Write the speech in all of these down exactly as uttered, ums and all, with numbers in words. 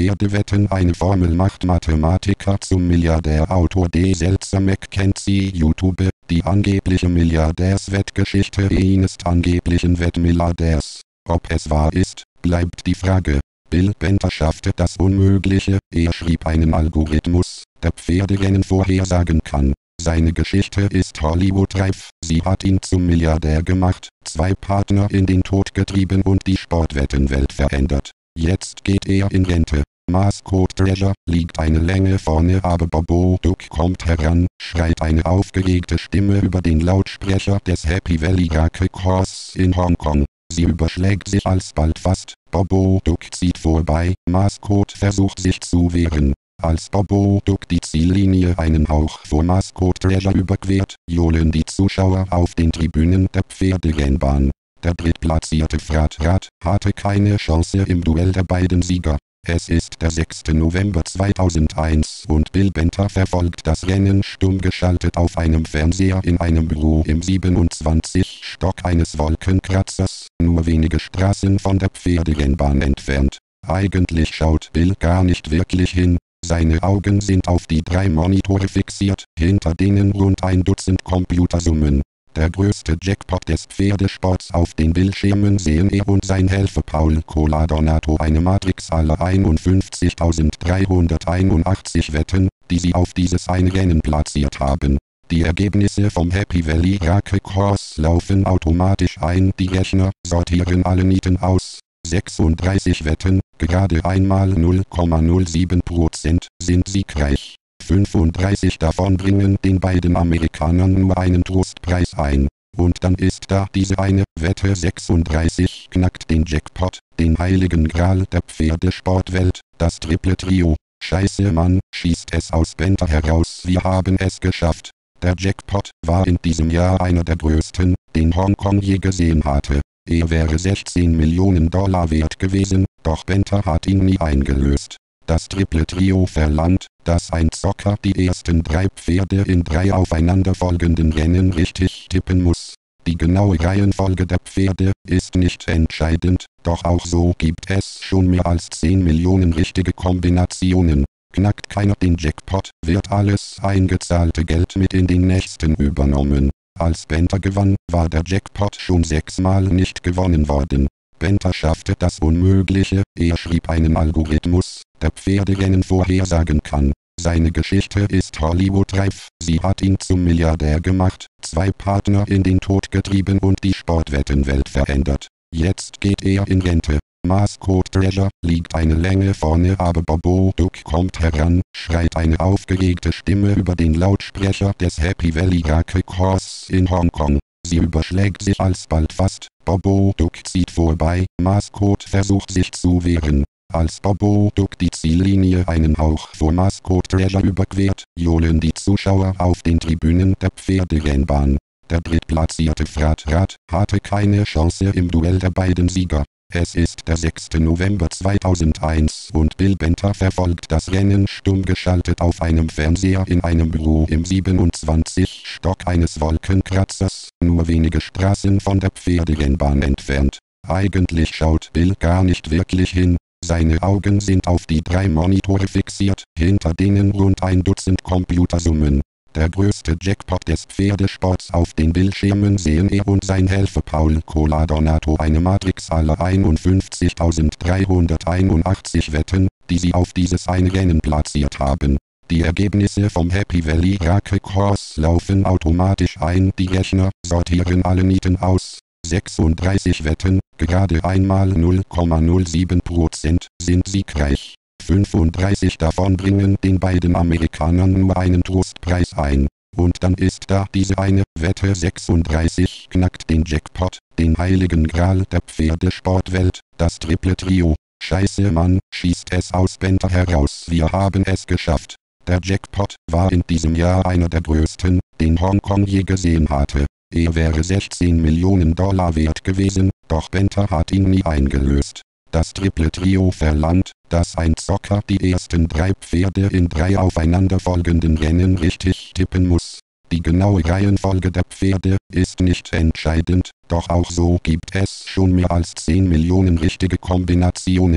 Pferdewetten eine Formel macht Mathematiker zum Milliardär. Autor D. Seltzer McKenzie. YouTube. Die angebliche Milliardärswettgeschichte eines angeblichen Wettmilliardärs. Ob es wahr ist, bleibt die Frage. Bill Bender schaffte das Unmögliche. Er schrieb einen Algorithmus, der Pferderennen vorhersagen kann. Seine Geschichte ist Hollywood-reif. Sie hat ihn zum Milliardär gemacht, zwei Partner in den Tod getrieben und die Sportwettenwelt verändert. Jetzt geht er in Rente. Mascot Treasure liegt eine Länge vorne, aber Bobo Duck kommt heran, schreit eine aufgeregte Stimme über den Lautsprecher des Happy Valley Racquet Course in Hongkong. Sie überschlägt sich alsbald fast. Bobo Duck zieht vorbei. Mascot versucht sich zu wehren. Als Bobo Duck die Ziellinie einen Hauch vor Mascot Treasure überquert, johlen die Zuschauer auf den Tribünen der Pferderennbahn. Der drittplatzierte Fratrad hatte keine Chance im Duell der beiden Sieger. Es ist der sechste November zweitausendeins und Bill Bender verfolgt das Rennen stumm geschaltet auf einem Fernseher in einem Büro im siebenundzwanzigsten Stock eines Wolkenkratzers, nur wenige Straßen von der Pferderennbahn entfernt. Eigentlich schaut Bill gar nicht wirklich hin. Seine Augen sind auf die drei Monitore fixiert, hinter denen rund ein Dutzend Computer summen. Der größte Jackpot des Pferdesports auf den Bildschirmen sehen er und sein Helfer Paul Coladonato eine Matrix aller einundfünfzigtausenddreihunderteinundachtzig Wetten, die sie auf dieses eine Rennen platziert haben. Die Ergebnisse vom Happy Valley Racquet Course laufen automatisch ein, die Rechner sortieren alle Nieten aus. sechsunddreißig Wetten, gerade einmal null Komma null sieben Prozent, sind siegreich. fünfunddreißig davon bringen den beiden Amerikanern nur einen Trostpreis ein. Und dann ist da diese eine Wette sechsunddreißig knackt den Jackpot, den heiligen Gral der Pferdesportwelt, das Triple Trio. Scheiße Mann, schießt es aus Bender heraus, wir haben es geschafft. Der Jackpot war in diesem Jahr einer der größten, den Hongkong je gesehen hatte. Er wäre sechzehn Millionen Dollar wert gewesen, doch Bender hat ihn nie eingelöst. Das Triple Trio verlangt, dass ein Zocker die ersten drei Pferde in drei aufeinanderfolgenden Rennen richtig tippen muss. Die genaue Reihenfolge der Pferde ist nicht entscheidend, doch auch so gibt es schon mehr als zehn Millionen richtige Kombinationen. Knackt keiner den Jackpot, wird alles eingezahlte Geld mit in den nächsten übernommen. Als Bender gewann, war der Jackpot schon sechsmal nicht gewonnen worden. Bender schaffte das Unmögliche, er schrieb einen Algorithmus, der Pferderennen vorhersagen kann. Seine Geschichte ist Hollywood-reif, sie hat ihn zum Milliardär gemacht, zwei Partner in den Tod getrieben und die Sportwettenwelt verändert. Jetzt geht er in Rente. Mascot Treasure liegt eine Länge vorne, aber Bobo Duck kommt heran, schreit eine aufgeregte Stimme über den Lautsprecher des Happy Valley Racquet Course in Hongkong. Sie überschlägt sich alsbald fast. Bobo Duck zieht vorbei, Mascot versucht sich zu wehren. Als Bobo Duck die Ziellinie einen Hauch vor Mascot Treasure überquert, johlen die Zuschauer auf den Tribünen der Pferderennbahn. Der drittplatzierte Fratrad hatte keine Chance im Duell der beiden Sieger. Es ist der sechste November zweitausendeins und Bill Bender verfolgt das Rennen stumm geschaltet auf einem Fernseher in einem Büro im siebenundzwanzigsten Stock eines Wolkenkratzers, nur wenige Straßen von der Pferderennbahn entfernt. Eigentlich schaut Bill gar nicht wirklich hin. Seine Augen sind auf die drei Monitore fixiert, hinter denen rund ein Dutzend Computer summen. Der größte Jackpot des Pferdesports auf den Bildschirmen sehen er und sein Helfer Paul Coladonato eine Matrix aller einundfünfzigtausenddreihunderteinundachtzig Wetten, die sie auf dieses eine Rennen platziert haben. Die Ergebnisse vom Happy Valley Racquet Course laufen automatisch ein, die Rechner sortieren alle Nieten aus. sechsunddreißig Wetten, gerade einmal null Komma null sieben Prozent, sind siegreich. fünfunddreißig davon bringen den beiden Amerikanern nur einen Trostpreis ein. Und dann ist da diese eine Wette sechsunddreißig knackt den Jackpot, den heiligen Gral der Pferdesportwelt, das Triple Trio. Scheiße Mann, schießt es aus Bender heraus, wir haben es geschafft. Der Jackpot war in diesem Jahr einer der größten, den Hongkong je gesehen hatte. Er wäre sechzehn Millionen Dollar wert gewesen, doch Bender hat ihn nie eingelöst. Das Triple Trio verlangt, dass ein Zocker die ersten drei Pferde in drei aufeinanderfolgenden Rennen richtig tippen muss. Die genaue Reihenfolge der Pferde ist nicht entscheidend, doch auch so gibt es schon mehr als zehn Millionen richtige Kombinationen.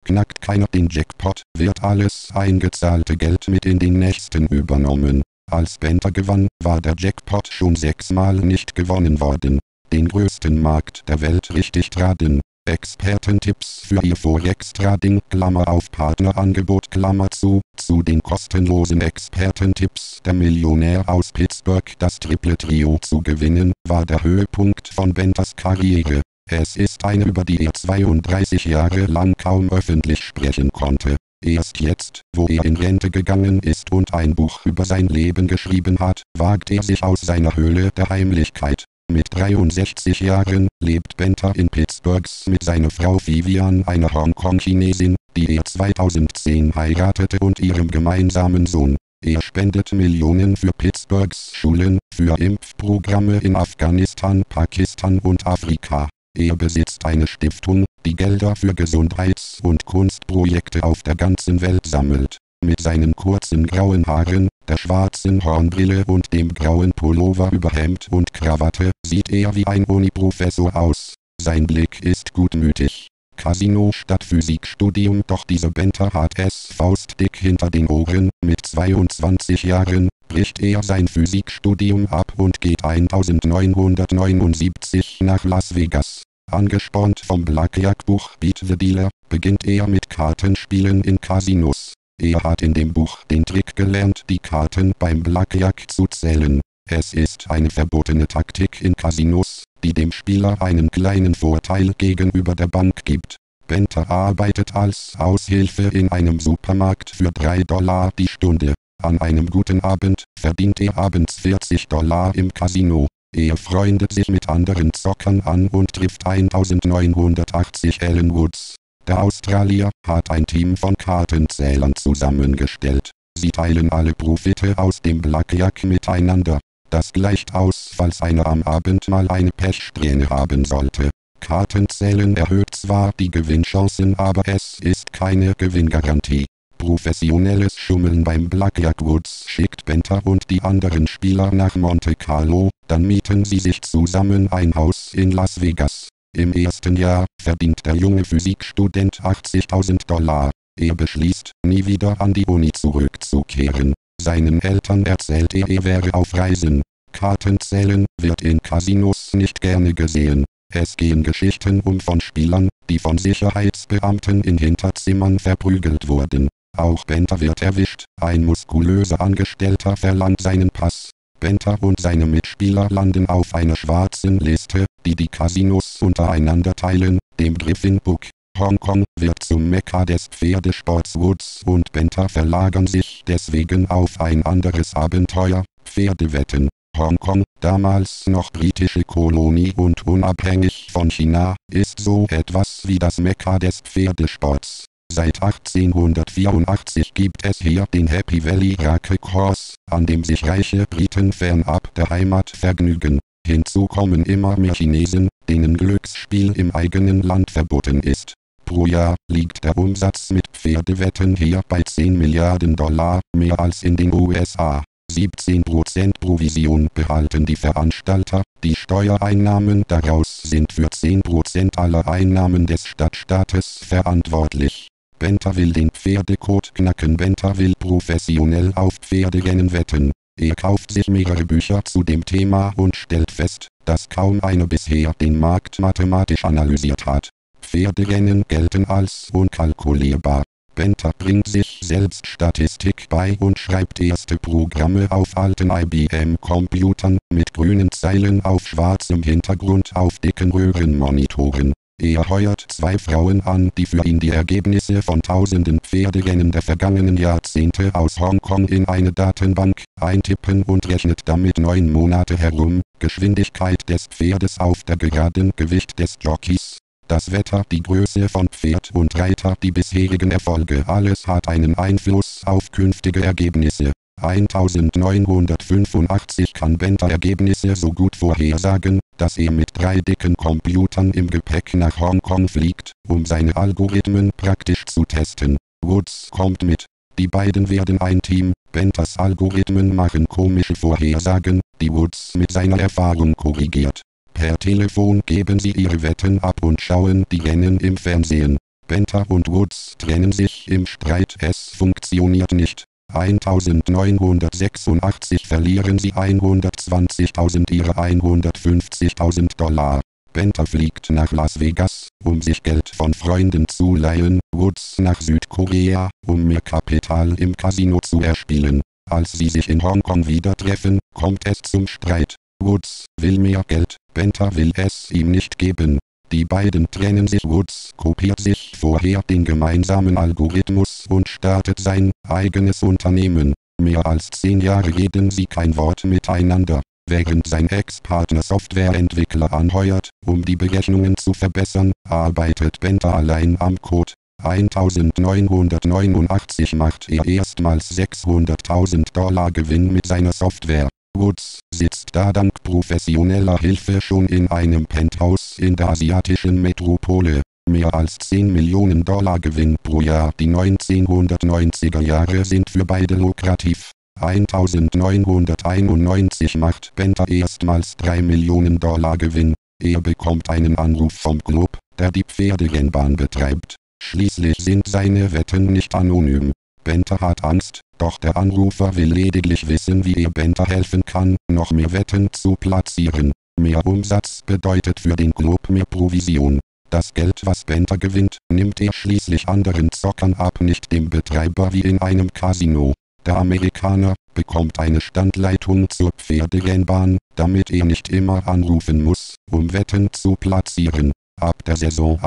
knackt keiner den Jackpot, wird alles eingezahlte Geld mit in den nächsten übernommen. Als Bender gewann, war der Jackpot schon sechsmal nicht gewonnen worden. Den größten Markt der Welt richtig traden. Expertentipps für Ihr Forex-Trading, Klammer auf Partnerangebot, Klammer zu. Zu den kostenlosen Expertentipps. Der Millionär aus Pittsburgh, das Triple Trio zu gewinnen, war der Höhepunkt von Benders Karriere. Es ist eine, über die er zweiunddreißig Jahre lang kaum öffentlich sprechen konnte. Erst jetzt, wo er in Rente gegangen ist und ein Buch über sein Leben geschrieben hat, wagt er sich aus seiner Höhle der Heimlichkeit. Mit dreiundsechzig Jahren lebt Bender in Pittsburgh mit seiner Frau Vivian, einer Hongkong-Chinesin, die er zweitausendzehn heiratete, und ihrem gemeinsamen Sohn. Er spendet Millionen für Pittsburghs Schulen, für Impfprogramme in Afghanistan, Pakistan und Afrika. Er besitzt eine Stiftung, die Gelder für Gesundheits- und Kunstprojekte auf der ganzen Welt sammelt. Mit seinen kurzen grauen Haaren, der schwarzen Hornbrille und dem grauen Pullover über Hemd und Krawatte sieht er wie ein Uni-Professor aus. Sein Blick ist gutmütig. Casino statt Physikstudium, doch dieser Bender hat es faustdick hinter den Ohren. Mit zweiundzwanzig Jahren bricht er sein Physikstudium ab und geht neunzehnhundertneunundsiebzig nach Las Vegas. Angespornt vom Blackjack-Buch Beat the Dealer, beginnt er mit Kartenspielen in Casinos. Er hat in dem Buch den Trick gelernt, die Karten beim Blackjack zu zählen. Es ist eine verbotene Taktik in Casinos, die dem Spieler einen kleinen Vorteil gegenüber der Bank gibt. Bender arbeitet als Aushilfe in einem Supermarkt für drei Dollar die Stunde. An einem guten Abend verdient er abends vierzig Dollar im Casino. Er freundet sich mit anderen Zockern an und trifft neunzehnhundertachtzig Alan Woods. Der Australier hat ein Team von Kartenzählern zusammengestellt. Sie teilen alle Profite aus dem Blackjack miteinander. Das gleicht aus, falls einer am Abend mal eine Pechsträhne haben sollte. Kartenzählen erhöht zwar die Gewinnchancen, aber es ist keine Gewinngarantie. Professionelles Schummeln beim Blackjack. Woods schickt Bender und die anderen Spieler nach Monte Carlo, dann mieten sie sich zusammen ein Haus in Las Vegas. Im ersten Jahr verdient der junge Physikstudent achtzigtausend Dollar. Er beschließt, nie wieder an die Uni zurückzukehren. Seinen Eltern erzählt er, er wäre auf Reisen. Kartenzählen wird in Casinos nicht gerne gesehen. Es gehen Geschichten um von Spielern, die von Sicherheitsbeamten in Hinterzimmern verprügelt wurden. Auch Bender wird erwischt, ein muskulöser Angestellter verlangt seinen Pass. Bender und seine Mitspieler landen auf einer schwarzen Liste, die die Casinos untereinander teilen, dem Griffin Book. Hongkong wird zum Mekka des Pferdesports. Woods und Bender verlagern sich deswegen auf ein anderes Abenteuer, Pferdewetten. Hongkong, damals noch britische Kolonie und unabhängig von China, ist so etwas wie das Mekka des Pferdesports. Seit achtzehnhundertvierundachtzig gibt es hier den Happy Valley Racecourse, an dem sich reiche Briten fernab der Heimat vergnügen. Hinzu kommen immer mehr Chinesen, denen Glücksspiel im eigenen Land verboten ist. Pro Jahr liegt der Umsatz mit Pferdewetten hier bei zehn Milliarden Dollar, mehr als in den U S A. siebzehn Prozent Provision behalten die Veranstalter, die Steuereinnahmen daraus sind für zehn Prozent aller Einnahmen des Stadtstaates verantwortlich. Bender will den Pferdecode knacken. Bender will professionell auf Pferderennen wetten. Er kauft sich mehrere Bücher zu dem Thema und stellt fest, dass kaum einer bisher den Markt mathematisch analysiert hat. Pferderennen gelten als unkalkulierbar. Bender bringt sich selbst Statistik bei und schreibt erste Programme auf alten I B M-Computern, mit grünen Zeilen auf schwarzem Hintergrund auf dicken Röhrenmonitoren. Er heuert zwei Frauen an, die für ihn die Ergebnisse von tausenden Pferderennen der vergangenen Jahrzehnte aus Hongkong in eine Datenbank eintippen und rechnet damit neun Monate herum, Geschwindigkeit des Pferdes auf der Geraden, Gewicht des Jockeys, das Wetter, die Größe von Pferd und Reiter, die bisherigen Erfolge, alles hat einen Einfluss auf künftige Ergebnisse. neunzehnhundertfünfundachtzig kann Bender Ergebnisse so gut vorhersagen, dass er mit drei dicken Computern im Gepäck nach Hongkong fliegt, um seine Algorithmen praktisch zu testen. Woods kommt mit. Die beiden werden ein Team. Benders Algorithmen machen komische Vorhersagen, die Woods mit seiner Erfahrung korrigiert. Per Telefon geben sie ihre Wetten ab und schauen die Rennen im Fernsehen. Benter und Woods trennen sich im Streit. Es funktioniert nicht. neunzehnhundertsechsundachtzig verlieren sie hundertzwanzigtausend ihre hundertfünfzigtausend Dollar. Benter fliegt nach Las Vegas, um sich Geld von Freunden zu leihen, Woods nach Südkorea, um mehr Kapital im Casino zu erspielen. Als sie sich in Hongkong wieder treffen, kommt es zum Streit. Woods will mehr Geld, Benter will es ihm nicht geben. Die beiden trennen sich. Woods kopiert sich vorher den gemeinsamen Algorithmus und startet sein eigenes Unternehmen. Mehr als zehn Jahre reden sie kein Wort miteinander. Während sein Ex-Partner Softwareentwickler anheuert, um die Berechnungen zu verbessern, arbeitet Benter allein am Code. neunzehnhundertneunundachtzig macht er erstmals sechshunderttausend Dollar Gewinn mit seiner Software. Woods sitzt da dank professioneller Hilfe schon in einem Penthouse in der asiatischen Metropole. Mehr als zehn Millionen Dollar Gewinn pro Jahr. Die neunzehnhundertneunziger Jahre sind für beide lukrativ. neunzehnhunderteinundneunzig macht Benter erstmals drei Millionen Dollar Gewinn. Er bekommt einen Anruf vom Club, der die Pferderennbahn betreibt. Schließlich sind seine Wetten nicht anonym. Benter hat Angst, doch der Anrufer will lediglich wissen, wie er Benter helfen kann, noch mehr Wetten zu platzieren. Mehr Umsatz bedeutet für den Club mehr Provision. Das Geld, was Benter gewinnt, nimmt er schließlich anderen Zockern ab, nicht dem Betreiber wie in einem Casino. Der Amerikaner bekommt eine Standleitung zur Pferderennbahn, damit er nicht immer anrufen muss, um Wetten zu platzieren. Ab der Saison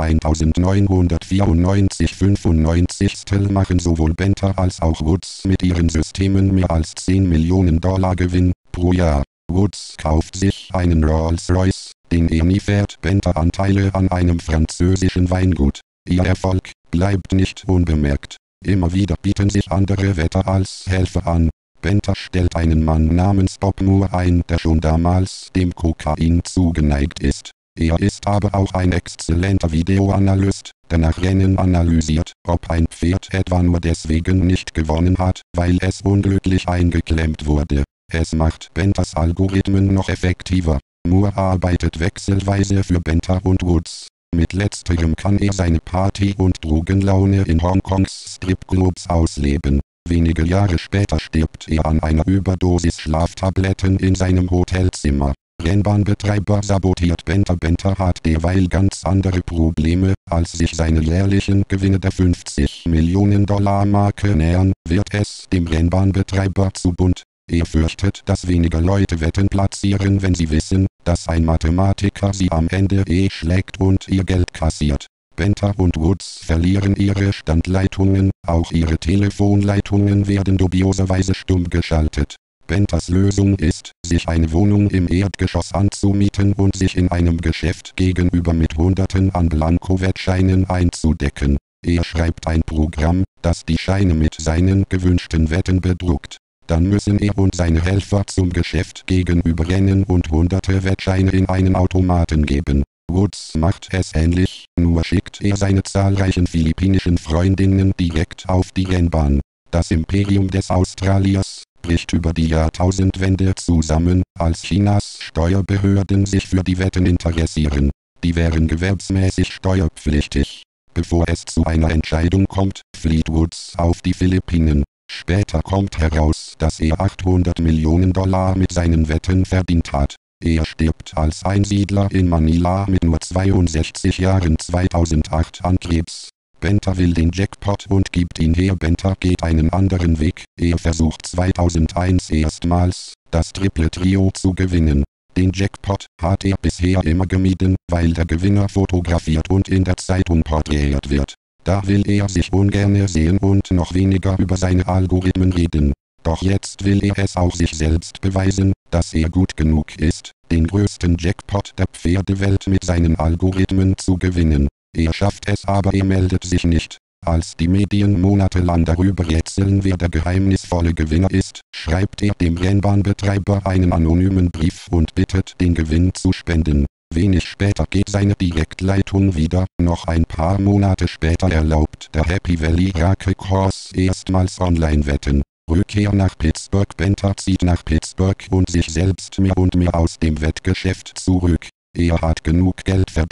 neunzehnhundertvierundneunzig fünfundneunzig machen sowohl Benter als auch Woods mit ihren Systemen mehr als zehn Millionen Dollar Gewinn pro Jahr. Woods kauft sich einen Rolls-Royce, den er nie fährt. Benter Anteile an einem französischen Weingut. Ihr Erfolg bleibt nicht unbemerkt. Immer wieder bieten sich andere Wetter als Helfer an. Benter stellt einen Mann namens Bob Moore ein, der schon damals dem Kokain zugeneigt ist. Er ist aber auch ein exzellenter Videoanalyst, der nach Rennen analysiert, ob ein Pferd etwa nur deswegen nicht gewonnen hat, weil es unglücklich eingeklemmt wurde. Es macht Benters Algorithmen noch effektiver. Moore arbeitet wechselweise für Benter und Woods. Mit letzterem kann er seine Party- und Drogenlaune in Hongkongs Stripclubs ausleben. Wenige Jahre später stirbt er an einer Überdosis Schlaftabletten in seinem Hotelzimmer. Rennbahnbetreiber sabotiert Benter. Benter hat derweil ganz andere Probleme. Als sich seine jährlichen Gewinne der fünfzig Millionen Dollar Marke nähern, wird es dem Rennbahnbetreiber zu bunt. Er fürchtet, dass weniger Leute Wetten platzieren, wenn sie wissen, dass ein Mathematiker sie am Ende eh schlägt und ihr Geld kassiert. Benter und Woods verlieren ihre Standleitungen, auch ihre Telefonleitungen werden dubioserweise stumm geschaltet. Benters Lösung ist, sich eine Wohnung im Erdgeschoss anzumieten und sich in einem Geschäft gegenüber mit Hunderten an Blankowettscheinen einzudecken. Er schreibt ein Programm, das die Scheine mit seinen gewünschten Wetten bedruckt. Dann müssen er und seine Helfer zum Geschäft gegenüber rennen und hunderte Wettscheine in einen Automaten geben. Woods macht es ähnlich, nur schickt er seine zahlreichen philippinischen Freundinnen direkt auf die Rennbahn. Das Imperium des Australiers bricht über die Jahrtausendwende zusammen, als Chinas Steuerbehörden sich für die Wetten interessieren. Die wären gewerbsmäßig steuerpflichtig. Bevor es zu einer Entscheidung kommt, flieht Woods auf die Philippinen. Später kommt heraus, dass er achthundert Millionen Dollar mit seinen Wetten verdient hat. Er stirbt als Einsiedler in Manila mit nur zweiundsechzig Jahren zweitausendacht an Krebs. Benter will den Jackpot und gibt ihn her. Benter geht einen anderen Weg. Er versucht zweitausendeins erstmals, das Triple Trio zu gewinnen. Den Jackpot hat er bisher immer gemieden, weil der Gewinner fotografiert und in der Zeitung porträtiert wird. Da will er sich ungern sehen und noch weniger über seine Algorithmen reden. Doch jetzt will er es auch sich selbst beweisen, dass er gut genug ist, den größten Jackpot der Pferdewelt mit seinen Algorithmen zu gewinnen. Er schafft es, aber er meldet sich nicht. Als die Medien monatelang darüber rätseln, wer der geheimnisvolle Gewinner ist, schreibt er dem Rennbahnbetreiber einen anonymen Brief und bittet, den Gewinn zu spenden. Wenig später geht seine Direktleitung wieder. Noch ein paar Monate später erlaubt der Happy Valley Racecourse erstmals Online-Wetten. Rückkehr nach Pittsburgh. Benter zieht nach Pittsburgh und sich selbst mehr und mehr aus dem Wettgeschäft zurück. Er hat genug Geld verdient.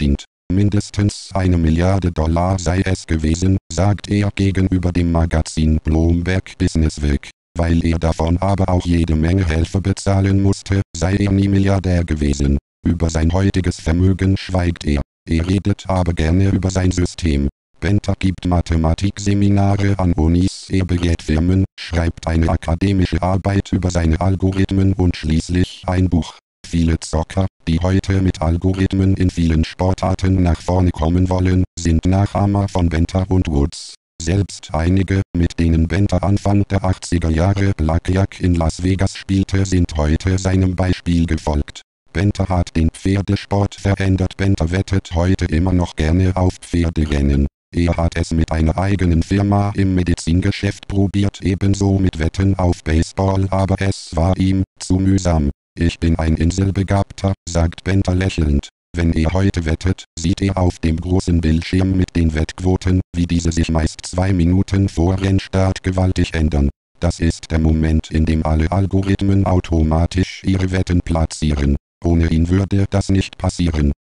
Mindestens eine Milliarde Dollar sei es gewesen, sagt er gegenüber dem Magazin Bloomberg Businessweek. Weil er davon aber auch jede Menge Hilfe bezahlen musste, sei er nie Milliardär gewesen. Über sein heutiges Vermögen schweigt er. Er redet aber gerne über sein System. Bender gibt Mathematikseminare an Unis, er berät Firmen, schreibt eine akademische Arbeit über seine Algorithmen und schließlich ein Buch. Viele Zocker, die heute mit Algorithmen in vielen Sportarten nach vorne kommen wollen, sind Nachahmer von Bender und Woods. Selbst einige, mit denen Bender Anfang der achtziger Jahre Blackjack in Las Vegas spielte, sind heute seinem Beispiel gefolgt. Bender hat den Pferdesport verändert. Bender wettet heute immer noch gerne auf Pferderennen. Er hat es mit einer eigenen Firma im Medizingeschäft probiert, ebenso mit Wetten auf Baseball, aber es war ihm zu mühsam. Ich bin ein Inselbegabter, sagt Bender lächelnd. Wenn er heute wettet, sieht er auf dem großen Bildschirm mit den Wettquoten, wie diese sich meist zwei Minuten vor Rennstart gewaltig ändern. Das ist der Moment, in dem alle Algorithmen automatisch ihre Wetten platzieren. Ohne ihn würde das nicht passieren.